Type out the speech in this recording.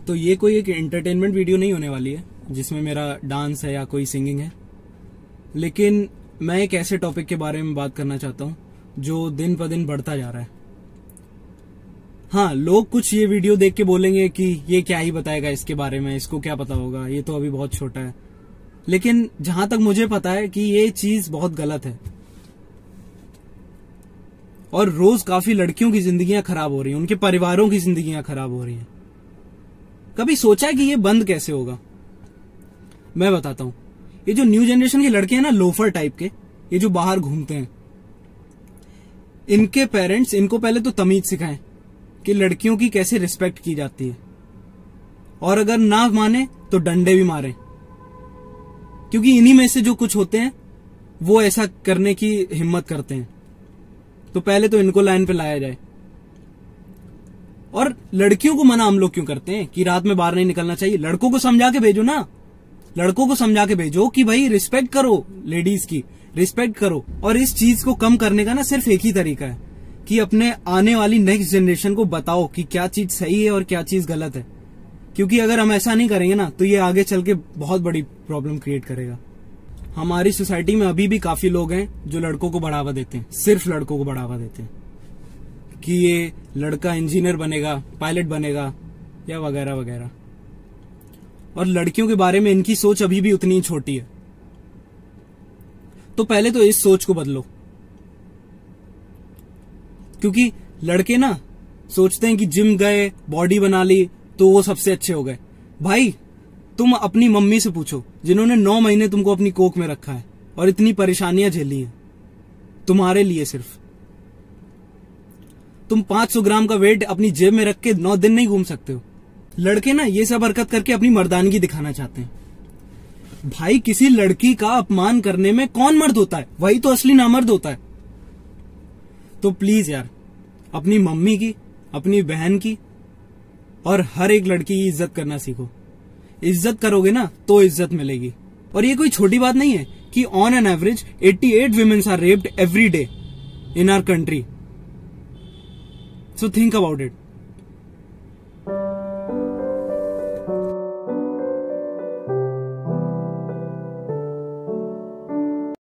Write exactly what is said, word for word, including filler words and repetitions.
तो ये कोई एक एंटरटेनमेंट वीडियो नहीं होने वाली है जिसमें मेरा डांस है या कोई सिंगिंग है, लेकिन मैं एक ऐसे टॉपिक के बारे में बात करना चाहता हूं जो दिन पर दिन बढ़ता जा रहा है। हाँ, लोग कुछ ये वीडियो देख के बोलेंगे कि ये क्या ही बताएगा इसके बारे में, इसको क्या पता होगा, ये तो अभी बहुत छोटा है। लेकिन जहां तक मुझे पता है कि ये चीज बहुत गलत है और रोज काफी लड़कियों की जिंदगियां खराब हो रही हैं, उनके परिवारों की जिंदगियां खराब हो रही हैं। कभी सोचा है कि ये बंद कैसे होगा? मैं बताता हूं। ये जो न्यू जनरेशन के लड़के हैं ना, लोफर टाइप के, ये जो बाहर घूमते हैं, इनके पेरेंट्स इनको पहले तो तमीज सिखाएं कि लड़कियों की कैसे रिस्पेक्ट की जाती है, और अगर ना माने तो डंडे भी मारें, क्योंकि इन्हीं में से जो कुछ होते हैं वो ऐसा करने की हिम्मत करते हैं। तो पहले तो इनको लाइन पे लाया जाए। और लड़कियों को मना हम लोग क्यों करते हैं कि रात में बाहर नहीं निकलना चाहिए? लड़कों को समझा के भेजो ना, लड़कों को समझा के भेजो कि भाई रिस्पेक्ट करो, लेडीज की रिस्पेक्ट करो। और इस चीज को कम करने का ना सिर्फ एक ही तरीका है कि अपने आने वाली नेक्स्ट जनरेशन को बताओ कि क्या चीज सही है और क्या चीज गलत है। क्योंकि अगर हम ऐसा नहीं करेंगे ना तो ये आगे चल के बहुत बड़ी प्रॉब्लम क्रिएट करेगा। हमारी सोसाइटी में अभी भी काफी लोग हैं जो लड़कों को बढ़ावा देते हैं, सिर्फ लड़कों को बढ़ावा देते हैं कि ये लड़का इंजीनियर बनेगा, पायलट बनेगा या वगैरह वगैरह। और लड़कियों के बारे में इनकी सोच अभी भी उतनी ही छोटी है। तो पहले तो इस सोच को बदलो, क्योंकि लड़के ना सोचते हैं कि जिम गए, बॉडी बना ली तो वो सबसे अच्छे हो गए। भाई, तुम अपनी मम्मी से पूछो जिन्होंने नौ महीने तुमको अपनी कोख में रखा है और इतनी परेशानियां झेली हैं तुम्हारे लिए। सिर्फ तुम पांच सौ ग्राम का वेट अपनी जेब में रख के नौ दिन नहीं घूम सकते हो। लड़के ना ये सब हरकत करके अपनी मर्दानगी दिखाना चाहते हैं। भाई, किसी लड़की का अपमान करने में कौन मर्द होता है? वही तो असली नामर्द होता है। तो प्लीज यार, अपनी मम्मी की, अपनी बहन की और हर एक लड़की की इज्जत करना सीखो। इज्जत करोगे ना तो इज्जत मिलेगी। और ये कोई छोटी बात नहीं है कि ऑन एन एवरेज अट्ठासी women are raped every day in our country. So think about it.